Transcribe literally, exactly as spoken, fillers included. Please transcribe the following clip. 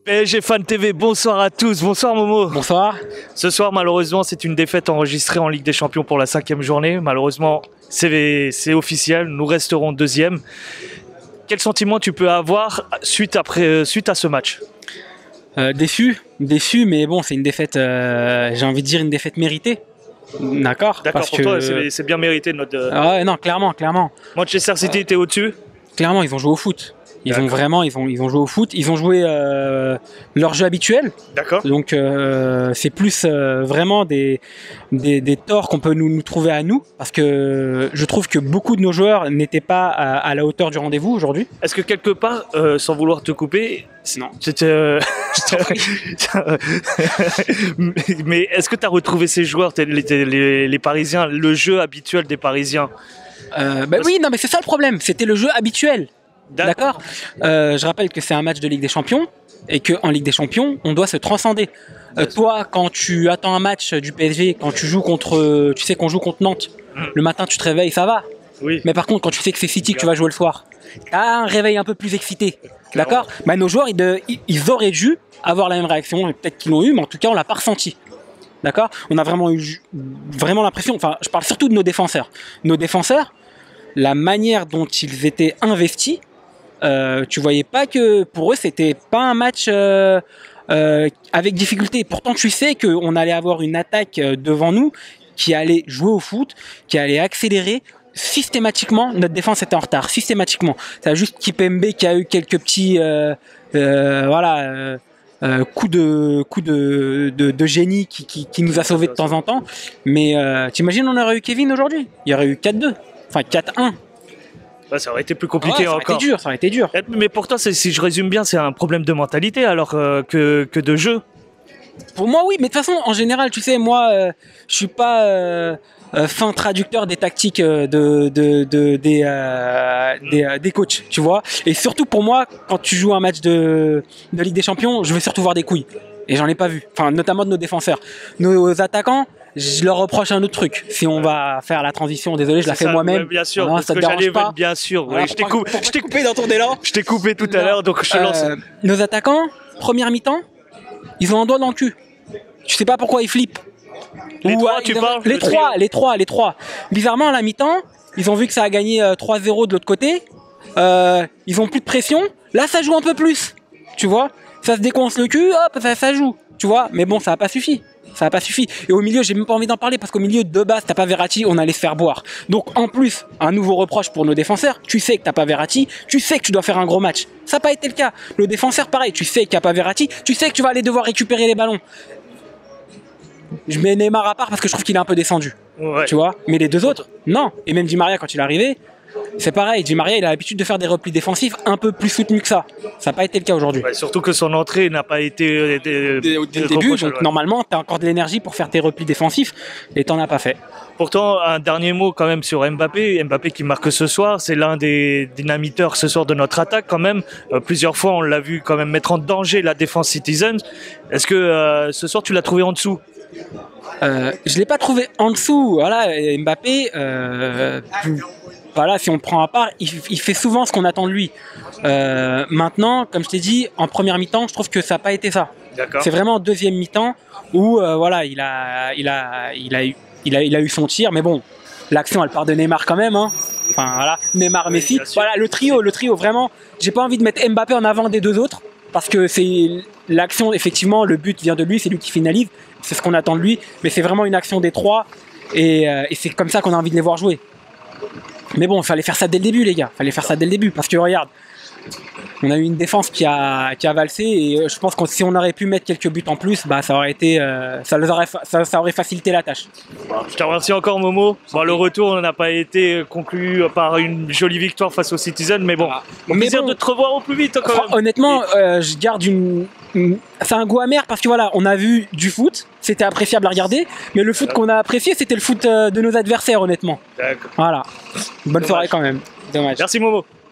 P S G Fan T V, bonsoir à tous, bonsoir Momo. Bonsoir. Ce soir, malheureusement, c'est une défaite enregistrée en Ligue des Champions pour la cinquième journée. Malheureusement, c'est officiel, nous resterons deuxième. Quel sentiment tu peux avoir suite, après, suite à ce match? euh, Déçu, déçu, mais bon, c'est une défaite, euh, j'ai envie de dire une défaite méritée. D'accord. D'accord, pour que... toi, c'est bien mérité notre... Ah ouais, non, clairement, clairement. Manchester City était au-dessus? Clairement, ils ont joué au foot. Ils ont vraiment, ils ont, ils ont joué au foot. Ils ont joué euh, leur jeu habituel. D'accord. Donc euh, c'est plus euh, vraiment des, des, des torts qu'on peut nous, nous trouver à nous, parce que je trouve que beaucoup de nos joueurs n'étaient pas à, à la hauteur du rendez-vous aujourd'hui. Est-ce que quelque part, euh, sans vouloir te couper, non, c'était. Euh... Mais est-ce que tu as retrouvé ces joueurs, les, les, les Parisiens, le jeu habituel des Parisiens? euh, bah, Oui, non, mais c'est ça le problème. C'était le jeu habituel. D'accord. euh, Je rappelle que c'est un match de Ligue des Champions et qu'en Ligue des Champions, on doit se transcender. Euh, toi, quand tu attends un match du P S G, quand tu joues contre, tu sais qu'on joue contre Nantes, mmh. le matin tu te réveilles, ça va. Oui. Mais par contre, quand tu sais que c'est City que tu vas jouer le soir, t'as un réveil un peu plus excité. D'accord. Bah, nos joueurs, ils, de, ils auraient dû avoir la même réaction. Peut-être qu'ils l'ont eu, mais en tout cas, on l'a pas ressenti. D'accord. On a vraiment eu vraiment l'impression. Enfin, je parle surtout de nos défenseurs. Nos défenseurs, la manière dont ils étaient investis. Euh, tu voyais pas que pour eux c'était pas un match euh, euh, avec difficulté. Pourtant tu sais qu'on allait avoir une attaque devant nous qui allait jouer au foot, qui allait accélérer. Systématiquement, notre défense était en retard. Systématiquement. C'est juste Kipembe qui a eu quelques petits euh, euh, voilà euh, euh, coups de coups de, de, de génie qui, qui, qui nous a sauvés de temps en temps. Mais euh, t'imagines on aurait eu Kevin aujourd'hui, il y aurait eu quatre deux, enfin quatre un. Bah, ça aurait été plus compliqué ouais, ça encore. Été dur, ça aurait été dur. Mais pour toi, si je résume bien, c'est un problème de mentalité alors euh, que, que de jeu. Pour moi, oui, mais de toute façon, en général, tu sais, moi, euh, je suis pas euh, euh, fin traducteur des tactiques euh, de, de, de, des, euh, des, euh, des coachs, tu vois. Et surtout pour moi, quand tu joues un match de, de Ligue des Champions, je veux surtout voir des couilles. Et j'en ai pas vu. Enfin, notamment de nos défenseurs. Nos attaquants, je leur reproche un autre truc. Si on va faire la transition, désolé, je la fais moi-même. Ouais, bien sûr, non, parce ça que te dérange pas. Bien sûr, voilà, oui, je t'ai coupé, coupé, coupé dans ton élan. Je t'ai coupé tout à l'heure, donc je te lance. Euh, nos attaquants, première mi-temps, ils ont un doigt dans le cul. Tu sais pas pourquoi ils flippent. Les Ou, trois, euh, tu parles Les trois, les trois, les trois. Bizarrement, à la mi-temps, ils ont vu que ça a gagné euh, trois zéro de l'autre côté. Euh, ils ont plus de pression. Là, ça joue un peu plus. Tu vois, ça se décoince le cul, hop, ça, ça joue. Tu vois, mais bon, ça n'a pas suffi. Ça n'a pas suffi. Et au milieu, j'ai même pas envie d'en parler parce qu'au milieu, de base, t'as pas Verratti, on allait se faire boire. Donc, en plus, un nouveau reproche pour nos défenseurs. Tu sais que t'as pas Verratti, tu sais que tu dois faire un gros match. Ça n'a pas été le cas. Le défenseur, pareil, tu sais qu'il n'y a pas Verratti, tu sais que tu vas aller devoir récupérer les ballons. Je mets Neymar à part parce que je trouve qu'il est un peu descendu. Ouais. Tu vois. Mais les deux autres, non. Et même Di Maria, quand il est arrivé, c'est pareil. Di Maria, il a l'habitude de faire des replis défensifs un peu plus soutenus que ça. Ça n'a pas été le cas aujourd'hui. Ouais, surtout que son entrée n'a pas été dès, dès, dès le début. Donc ouais. Normalement, tu as encore de l'énergie pour faire tes replis défensifs et tu n'en as pas fait. Pourtant, un dernier mot quand même sur Mbappé. Mbappé qui marque ce soir, c'est l'un des dynamiteurs ce soir de notre attaque quand même. Euh, plusieurs fois, on l'a vu quand même mettre en danger la défense Citizens. Est-ce que euh, ce soir, tu l'as trouvé en dessous? Euh, je l'ai pas trouvé en dessous. Voilà, Mbappé, euh, voilà, si on le prend à part, il, il fait souvent ce qu'on attend de lui. Euh, maintenant, comme je t'ai dit, en première mi-temps, je trouve que ça n'a pas été ça. C'est vraiment en deuxième mi-temps où, euh, voilà, il a, il a, il a eu, il a, il a eu son tir, mais bon, l'action, elle part de Neymar quand même. Hein. Enfin, voilà, Neymar, Messi. Oui, voilà, le trio, le trio, vraiment. J'ai pas envie de mettre Mbappé en avant des deux autres parce que c'est l'action, effectivement, le but vient de lui, c'est lui qui finalise. C'est ce qu'on attend de lui, mais c'est vraiment une action des trois et, euh, et c'est comme ça qu'on a envie de les voir jouer. Mais bon, il fallait faire ça dès le début, les gars. Il fallait faire ça dès le début parce que regarde, on a eu une défense qui a, qui a valsé et je pense que si on aurait pu mettre quelques buts en plus, bah, ça aurait été, euh, ça, les aurait, ça, ça aurait facilité la tâche. Je te remercie encore Momo. Bon, le retour n'a pas été conclu par une jolie victoire face aux Citizens, mais bon, au plaisir bon, de te revoir au plus vite. Quand même. Honnêtement, euh, je garde une, une... c'est un goût amer parce que voilà, on a vu du foot, c'était appréciable à regarder, mais le foot qu'on a apprécié, c'était le foot de nos adversaires, honnêtement. Voilà. Bonne Dommage. Soirée quand même. Dommage. Merci Momo.